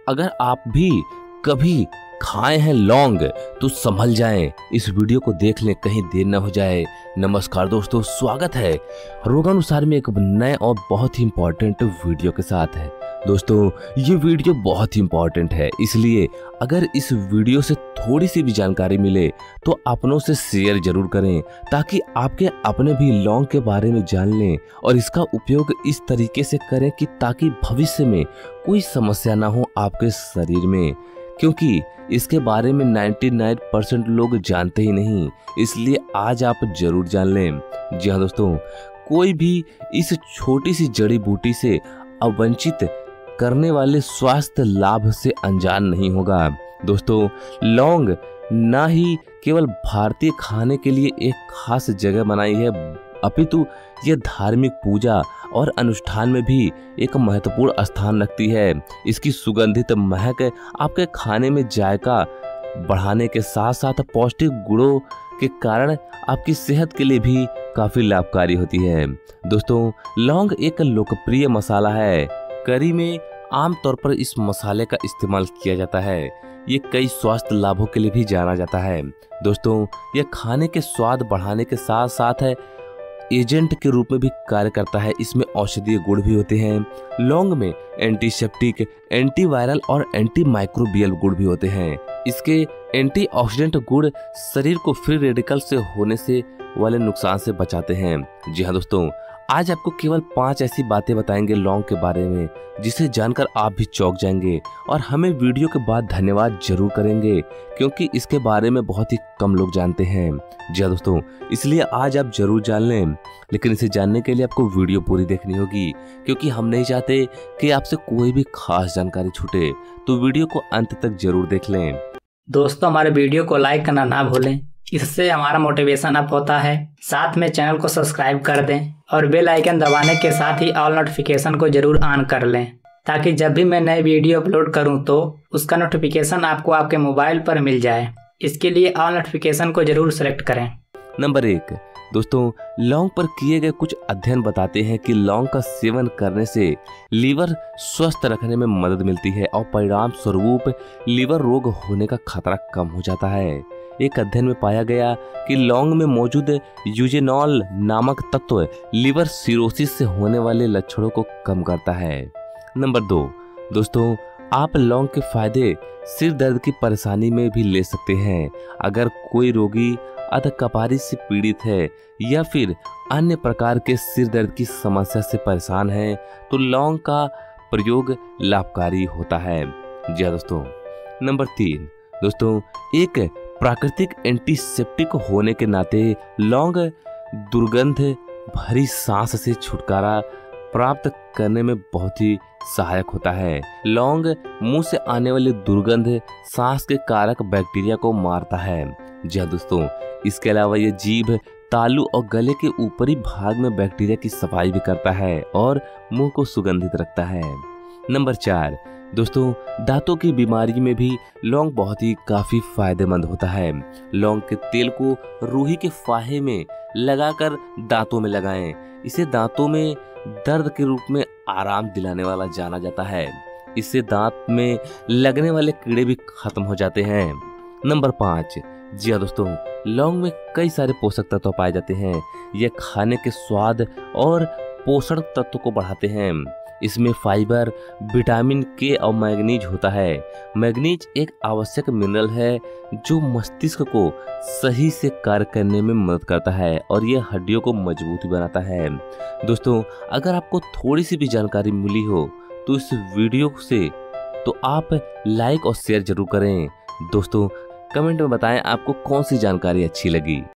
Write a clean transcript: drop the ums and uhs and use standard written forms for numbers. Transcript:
अगर आप भी कभी खाए हैं लौंग तो संभल जाएं, इस वीडियो को देख लें, कहीं देर न हो जाए। नमस्कार दोस्तों, स्वागत है रोगानुसार में एक नए और बहुत ही इम्पोर्टेंट वीडियो के साथ है। दोस्तों ये वीडियो बहुत ही इम्पोर्टेंट है, इसलिए अगर इस वीडियो से थोड़ी सी भी जानकारी मिले तो अपनों से शेयर जरूर करें, ताकि आपके अपने भी लौंग के बारे में जान लें और इसका उपयोग इस तरीके से करें कि ताकि भविष्य में कोई समस्या ना हो आपके शरीर में, क्योंकि इसके बारे में 99% लोग जानते ही नहीं, इसलिए आज आप जरूर जान लें। जी हाँ दोस्तों, कोई भी इस छोटी सी जड़ी बूटी से अवंचित करने वाले स्वास्थ्य लाभ से अनजान नहीं होगा। दोस्तों लौंग ना ही केवल भारतीय खाने के लिए एक खास जगह बनाई है, अपितु यह धार्मिक पूजा और अनुष्ठान में भी एक महत्वपूर्ण स्थान रखती है। इसकी सुगंधित महक आपके खाने में जायका बढ़ाने के साथ साथ पौष्टिक गुणों के कारण आपकी सेहत के लिए भी काफी लाभकारी होती है। दोस्तों लौंग एक लोकप्रिय मसाला है। करी में आमतौर पर इस मसाले का इस्तेमाल किया जाता है। ये कई स्वास्थ्य लाभों के लिए भी जाना जाता है। दोस्तों यह खाने के स्वाद बढ़ाने के साथ साथ है एजेंट के रूप में भी कार्य करता है। इसमें औषधीय गुण भी होते हैं। लौंग में एंटीसेप्टिक, एंटीवायरल और एंटी माइक्रोबियल गुण भी होते हैं। इसके एंटीऑक्सीडेंट गुण शरीर को फ्री रेडिकल से होने से वाले नुकसान से बचाते हैं। जी हाँ दोस्तों, आज आपको केवल 5 ऐसी बातें बताएंगे लौंग के बारे में जिसे जानकर आप भी चौंक जाएंगे और हमें वीडियो के बाद धन्यवाद जरूर करेंगे, क्योंकि इसके बारे में बहुत ही कम लोग जानते हैं। जी हाँ दोस्तों, इसलिए आज आप जरूर जान लें, लेकिन इसे जानने के लिए आपको वीडियो पूरी देखनी होगी, क्योंकि हम नहीं चाहते कि आपसे कोई भी खास जानकारी छूटे, तो वीडियो को अंत तक जरूर देख लें। दोस्तों हमारे वीडियो को लाइक करना ना भूलें, इससे हमारा मोटिवेशन अप होता है। साथ में चैनल को सब्सक्राइब कर दें और बेल आइकन दबाने के साथ ही ऑल नोटिफिकेशन को जरूर ऑन कर लें, ताकि जब भी मैं नई वीडियो अपलोड करूं तो उसका नोटिफिकेशन आपको आपके मोबाइल पर मिल जाए। इसके लिए ऑल नोटिफिकेशन को जरूर सेलेक्ट करें। नंबर 1 दोस्तों, लौंग पर किए गए कुछ अध्ययन बताते हैं कि लौंग का सेवन करने से लीवर स्वस्थ रखने में मदद मिलती है और परिणाम स्वरूप लीवर रोग होने का खतरा कम हो जाता है। एक अध्ययन में पाया गया कि लौंग में मौजूद यूजेनॉल नामक तत्व लीवर सिरोसिस से होने वाले लक्षणों को कम करता है। नंबर 2 दोस्तों, आप लौंग के फायदे सिर दर्द की परेशानी में भी ले सकते हैं। अगर कोई रोगी अधकपारी से पीड़ित है या फिर अन्य प्रकार के सिर दर्द की समस्या से परेशान है तो लौंग का प्रयोग लाभकारी होता है। जी हाँ दोस्तों। नंबर 3 दोस्तों, एक प्राकृतिक एंटीसेप्टिक होने के नाते लौंग दुर्गंध भरी सांस से छुटकारा प्राप्त करने में बहुत ही सहायक होता है। लौंग मुंह से आने वाली दुर्गंध सांस के कारक बैक्टीरिया को मारता है। जी हाँ दोस्तों, इसके अलावा ये जीभ, तालू और गले के ऊपरी भाग में बैक्टीरिया की सफाई भी करता है और मुंह को सुगंधित रखता है। नंबर 4 दोस्तों, दांतों की बीमारी में भी लौंग बहुत ही काफी फायदेमंद होता है। लौंग के तेल को रूही के फाहे में लगाकर दांतों में लगाएं। इसे दांतों में दर्द के रूप में आराम दिलाने वाला जाना जाता है। इससे दांत में लगने वाले कीड़े भी खत्म हो जाते हैं। नंबर 5 जी हाँ दोस्तों, लौंग में कई सारे पोषक तत्व पाए जाते हैं। यह खाने के स्वाद और पोषण तत्व को बढ़ाते हैं। इसमें फाइबर, विटामिन के और मैग्नीज होता है। मैग्नीज एक आवश्यक मिनरल है जो मस्तिष्क को सही से कार्य करने में मदद करता है और यह हड्डियों को मजबूत बनाता है। दोस्तों अगर आपको थोड़ी सी भी जानकारी मिली हो तो इस वीडियो से तो आप लाइक और शेयर जरूर करें। दोस्तों कमेंट में बताएं आपको कौन सी जानकारी अच्छी लगी।